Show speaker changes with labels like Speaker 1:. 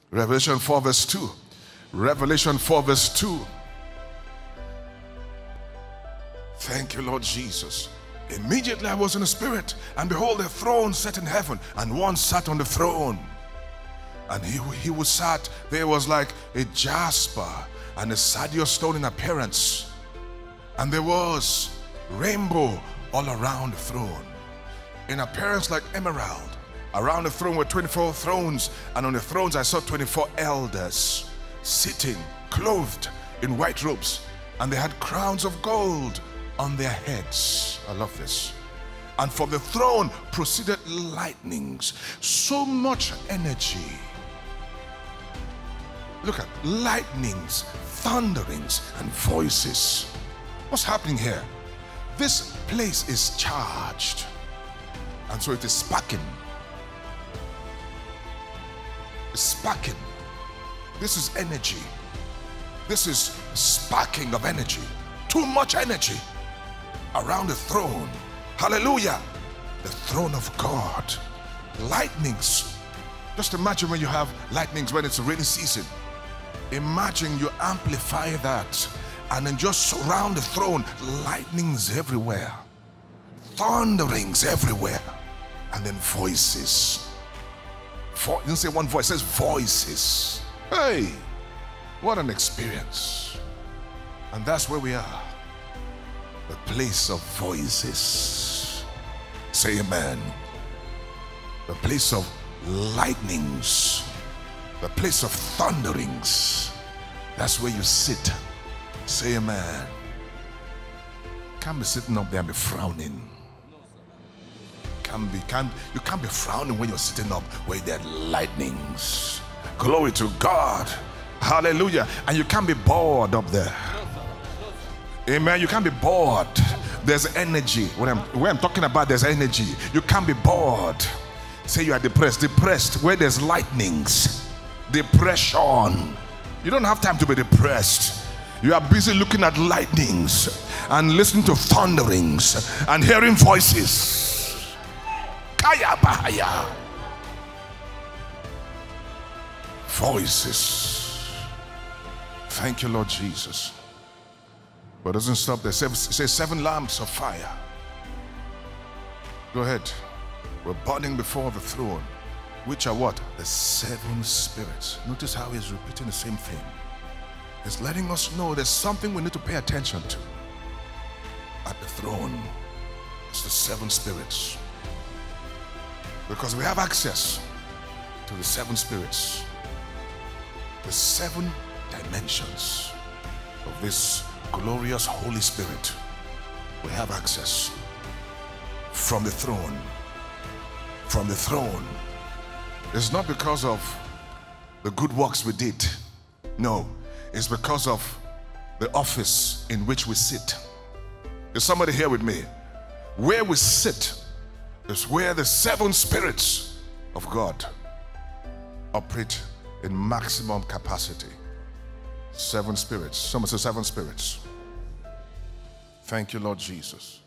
Speaker 1: Revelation 4 verse 2. Revelation 4 verse 2. Thank you, Lord Jesus. Immediately I was in the spirit, and behold, a throne set in heaven, and one sat on the throne. And he who sat there was like a jasper and a sardius stone in appearance. And there was rainbow all around the throne, in appearance like emerald. Around the throne were 24 thrones, and on the thrones I saw 24 elders sitting, clothed in white robes, and they had crowns of gold on their heads. I love this. And from the throne proceeded lightnings, so much energy. Look at lightnings, thunderings, and voices. What's happening here? This place is charged, and so it is sparking. It's sparking. This is energy. This is sparking of energy. Too much energy around the throne. Hallelujah. The throne of God. Lightnings. Just imagine when you have lightnings when it's a rainy season. Imagine you amplify that, and then just surround the throne. Lightnings everywhere, thunderings everywhere, and then voices. You didn't say one voice, it says voices. Hey, what an experience. And that's where we are, the place of voices. Say amen. The place of lightnings, the place of thunderings. That's where you sit. Say amen. Can't be sitting up there and be frowning. You can't be frowning when you're sitting up where there are lightnings. Glory to God. Hallelujah. And you can't be bored up there. Amen. You can't be bored. There's energy. When I'm talking about, there's energy. You can't be bored. Say you are depressed. Depressed where there's lightnings. Depression. You don't have time to be depressed. You are busy looking at lightnings and listening to thunderings and hearing voices. Kaya bahaya. Voices. Thank you, Lord Jesus. But it doesn't stop there. It says 7 lamps of fire. Go ahead. We're burning before the throne, which are what? The 7 spirits. Notice how he's repeating the same thing. He's letting us know there's something we need to pay attention to. At the throne, it's the 7 spirits. Because we have access to the 7 spirits. The 7 dimensions of this glorious Holy Spirit. We have access from the throne. From the throne. It's not because of the good works we did. No, it's because of the office in which we sit. Is somebody here with me? Where we sit is where the 7 spirits of God operate in maximum capacity. 7 spirits. Someone say 7 spirits. Thank you, Lord Jesus.